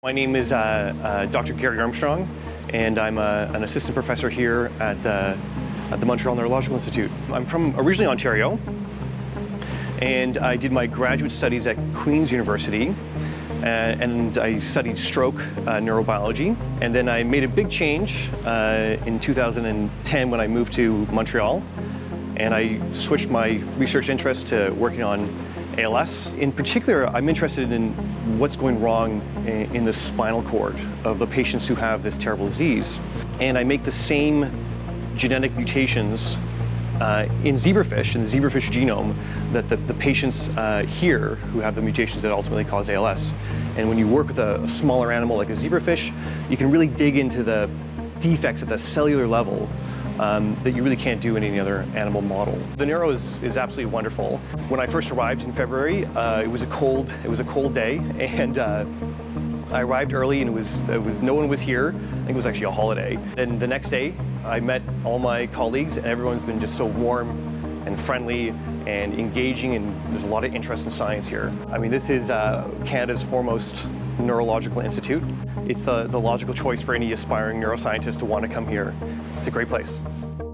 My name is Dr. Gary Armstrong, and I'm an assistant professor here at the Montreal Neurological Institute. I'm from originally Ontario, and I did my graduate studies at Queen's University, and I studied stroke neurobiology. And then I made a big change in 2010 when I moved to Montreal, and I switched my research interest to working on ALS. In particular, I'm interested in what's going wrong in the spinal cord of the patients who have this terrible disease. And I make the same genetic mutations in zebrafish, in the zebrafish genome, that the patients here who have the mutations that ultimately cause ALS. And when you work with a smaller animal like a zebrafish, you can really dig into the defects at the cellular level that you really can't do in any other animal model. The Neuro is absolutely wonderful. When I first arrived in February, it was a cold day, and I arrived early, and no one was here. I think it was actually a holiday. Then the next day, I met all my colleagues, and everyone's been just so warm and friendly and engaging, and there's a lot of interest in science here. I mean, this is Canada's foremost neurological institute. It's the logical choice for any aspiring neuroscientist to want to come here. It's a great place.